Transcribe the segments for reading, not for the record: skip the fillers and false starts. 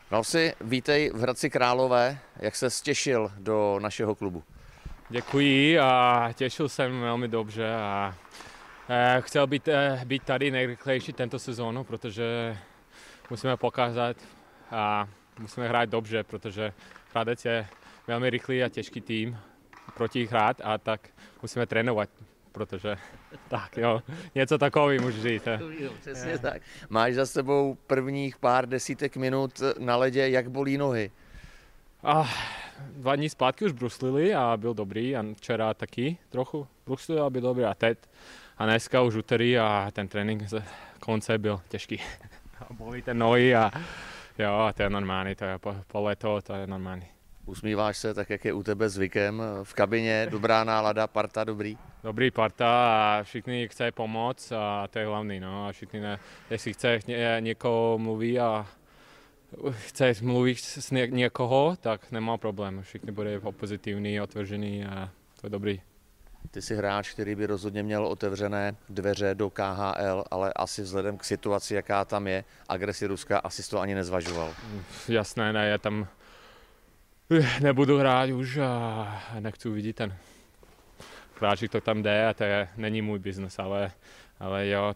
Nalsi, vítej v Hradci Králové. Jak se těšil do našeho klubu? Děkuji a těšil jsem velmi dobře a chtěl být tady nejrychlejší tento sezónu, protože musíme pokázat a musíme hrát dobře, protože Hradec je velmi rychlý a těžký tým proti hrát a tak musíme trénovat, protože tak jo, něco takový můžu říct. Přesně tak. Máš za sebou prvních pár desítek minut na ledě, jak bolí nohy? 2 dní zpátky už bruslili a byl dobrý a včera taky trochu bruslil a byl dobrý a teď a dneska už úterý a ten trénink z konce byl těžký. A bolí ten nohy a jo, to je normální, to je po leto, to je normální. Usmíváš se tak, jak je u tebe zvykem v kabině, dobrá nálada, parta dobrý? Dobrý parta a všichni chce pomoct a to je hlavní, no a všichni, jestli chce někoho mluví a chce mluvit s někoho, tak nemá problém. Všichni bude pozitivní, otevřený a to je dobrý. Ty jsi hráč, který by rozhodně měl otevřené dveře do KHL, ale asi vzhledem k situaci, jaká tam je, agresi Ruska, asi to ani nezvažoval. Jasné, ne, já tam nebudu hrát už a nechci vidět ten hráč, to tam jde a to není můj biznes, ale jo,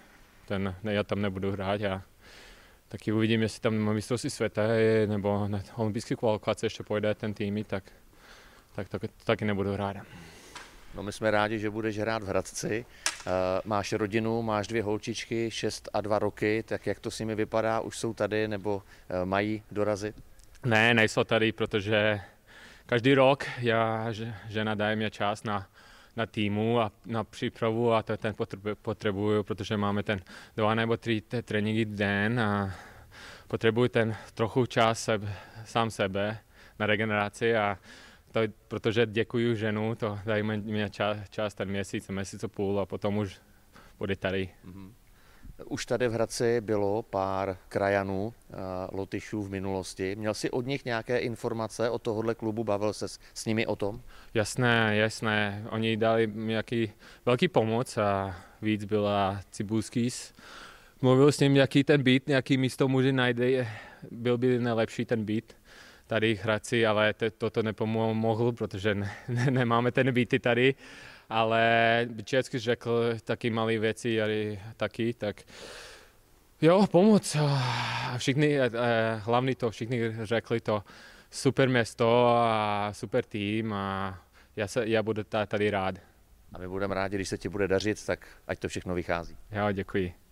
já tam nebudu hrát a taky uvidím, jestli tam na mistrovství světa nebo na olympijské kvalifikace ještě pojede ten tým, tak taky nebudu hrát. No, my jsme rádi, že budeš hrát v Hradci. Máš rodinu, máš 2 holčičky, 6 a 2 roky, tak jak to s nimi vypadá? Už jsou tady nebo mají dorazit? Ne, nejsou tady, protože každý rok žena daje mě čas na týmu a na přípravu a to ten potřebuju, protože máme ten 2 nebo 3 tréninky den a potřebuji ten trochu čas sám sebe na regeneraci a to, protože děkuji ženu, to dají mě čas ten měsíc a půl a potom už bude tady. Už tady v Hradci bylo pár krajanů, Lotyšů v minulosti. Měl jsi od nich nějaké informace o tohohle klubu? Bavil se s nimi o tom? Jasné. Oni dali nějaký velký pomoc a víc byla Cibulskis. Mluvil s ním, jaký ten byt, jaký místo může najde, byl by nejlepší ten byt tady v Hradci, ale toto nepomohlo, protože nemáme ten byty tady. Ale vždycky řekl taky malé věci, ale taky, tak jo, pomoc. A hlavně všichni řekli to super město a super tým a já budu tady rád. A my budeme rádi, když se ti bude dařit, tak ať to všechno vychází. Jo, děkuji.